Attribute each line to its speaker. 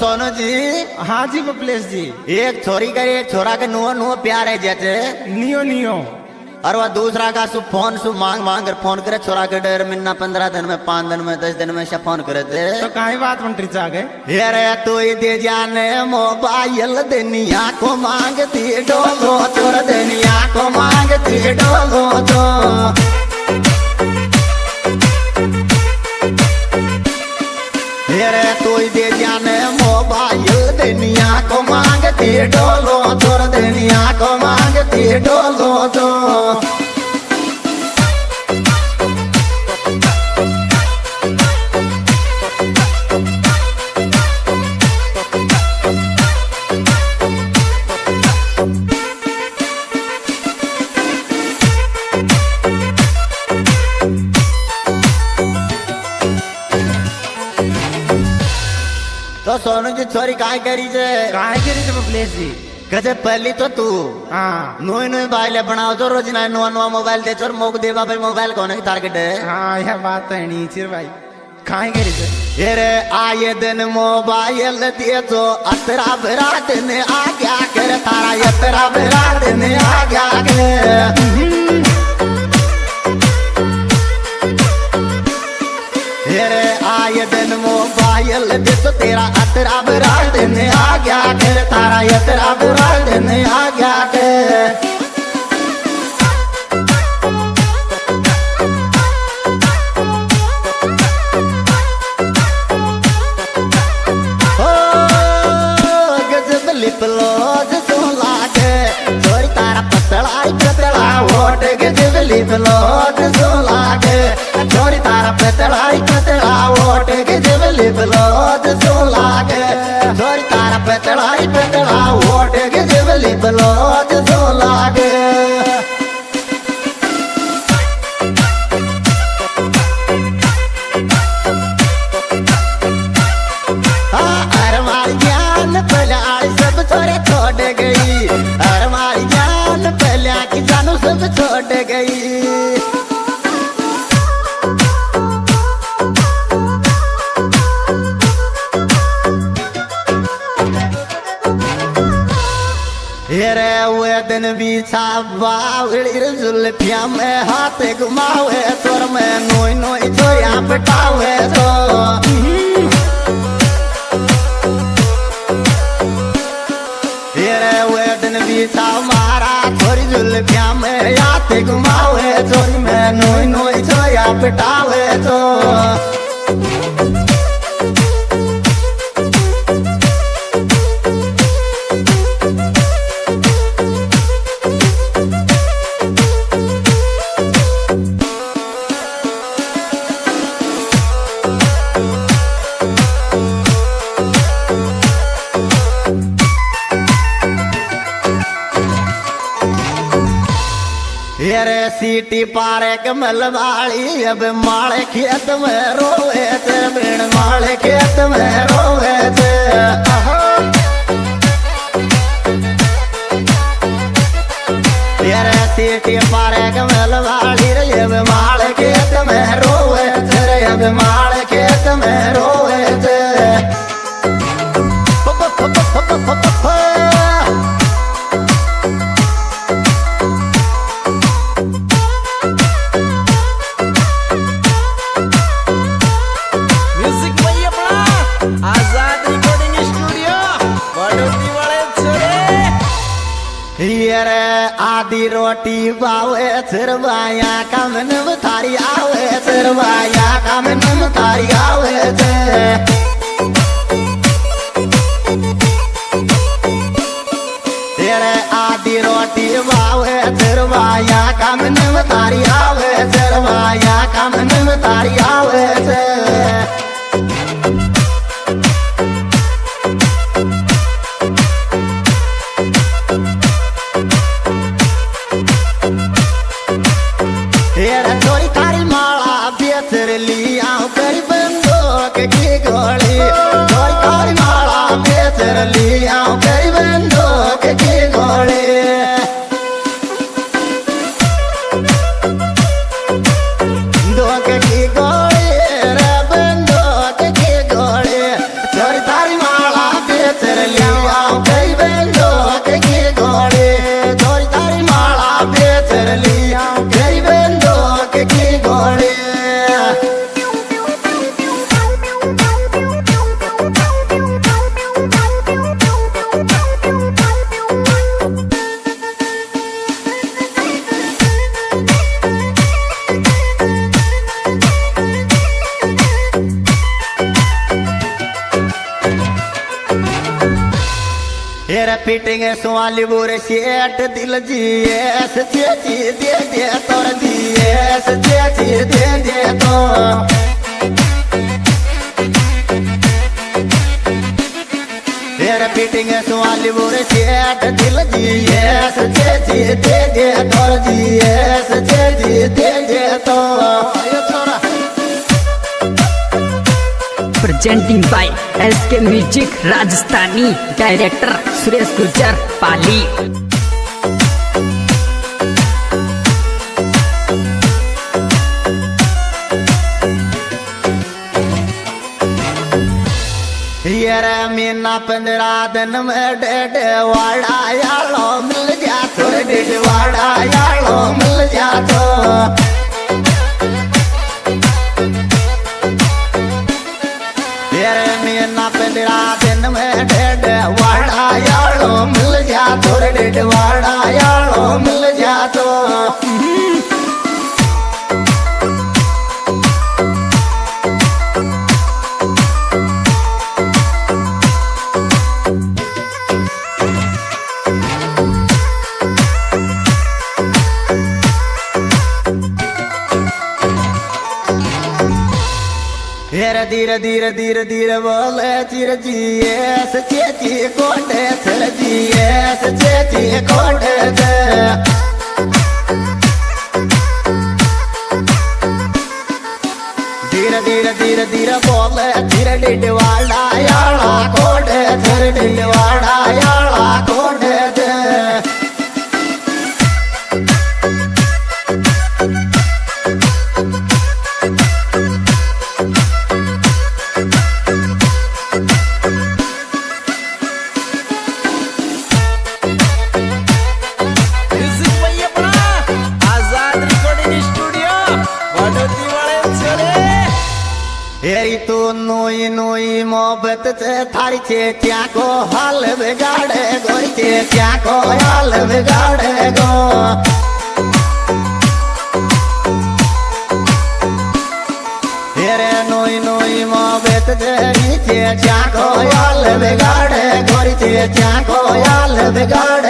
Speaker 1: सोनू जी।
Speaker 2: हाँ जी बबलेश जी।
Speaker 1: एक छोरी करे एक छोरा के नुओ नुओ प्यार है जैसे
Speaker 2: नियो नियो
Speaker 1: और वह दूसरा का सु फोन सु मांग मांग कर फोन करे छोरा के डर मिलना 15 दिन में 5 दिन में 10 दिन में से फोन करे थे
Speaker 2: तो काहे बात मंत्री जा गए
Speaker 1: अरे तू दे जाने मोबाइल दुनिया को मांगती डोलो तोर दुनिया को मांगती डोलो तो अरे तू दे जाने मोबाइल दुनिया को मांगती डोलो तोर दुनिया को मांगती डोलो तो तो सोनू जी छोरी काय करी जे
Speaker 2: बबलेश जी
Speaker 1: कहे पहली तो तू
Speaker 2: हाँ
Speaker 1: नोई नोई मोबाइल बनाओ तो रोज ना नुआ नुआ मोबाइल दे चोर मोक देवा भाई मोबाइल कौन है टारगेट है
Speaker 2: हाँ यह बात तो है नहीं चिर भाई काहे करी जे
Speaker 1: अरे आए दिन मोबाइल दिए तो अतरा भरा दिन आ गया कर तारा अतरा भरा दिन आ गया कर अरे आए दिन मोबाइल दे तो तेरा अतरा भरा दिन आ गया कर तारा अतरा भरा दिन आ गया कर लिपलोज सो लागे छोरी तारा पतला वोट गजब लिपलोज सो लागे छोरी तारा पतला वोट गजब लिपलोज सो लागे छोरी तारा पतला वोट गजब लिपलोज सो लागे छोरे छोड़ गई और हमारी जान पहले की जानू सब छोड़ गई रे वे दिन भी जुल्फिया में हाथ घुमावे तोर में नोई नोई छोरिया पटावे तो मारा छोरी जुल्फिया में हाथ घुमावे छोरी में नोई नोई छोया पिटावे तो अरे सीटी पारे कमल वाली अब माले खेत में रोवे थे बिन माले खेत में रोवे थे अरे सीटी पारे कमल वाली रे अब माले खेत में रोवे थे अब माले खेत में रोवे थे आधी रोटी बावे सिरवाया कमन थारी आवे सिरवाया कमन थारी आवे तेरे आधी रोटी बावे सिरवाया कमन थारी आवे सिरवाया कमन थारी आवे छोरी थारी माला बेचर लिया करी बंदूक की गोली छोरी थारी माला बेचर लिया करी बंदूक की गोली दुख की गोली हेरा फिटिंग सुवाली बुरे शेट दिल जी एस चेची दे दे तोर जी एस चेची दे दे तो हेरा फिटिंग सुवाली बुरे शेट दिल जी एस चेची दे दे तोर जी एस चेची दे दे तो
Speaker 3: presenting by SK music Rajasthani director Suresh Gurjar Pali.
Speaker 1: यारा मीना 15 दिन में डेढ़ वाड़ा यालो मिल जा तो डेढ़ वाड़ा यालो मिल जा तो यारा मीना 15 दिन में डेढ़ वाड़ा यालो मिल जा तो डेढ़ वाड़ा यालो मिल जा तो हेरा धीरे धीरे धीरे धीरे बोले चिर जी एस चेची कोटे थर जी एस चेची कोटे थे धीरे धीरे धीरे धीरे बोले धीरे डिडवाड़ा याला कोटे थर डिडवाड़ा याला कोटे थे हेरी तो नोई नोई मोहब्बत से थारी छे क्या को हाल बिगाड़े गोरी छे क्या को हाल बिगाड़े गो हेरे नोई नोई मोहब्बत से क्या को हाल बिगाड़े गोरी छे क्या को हाल बिगाड़े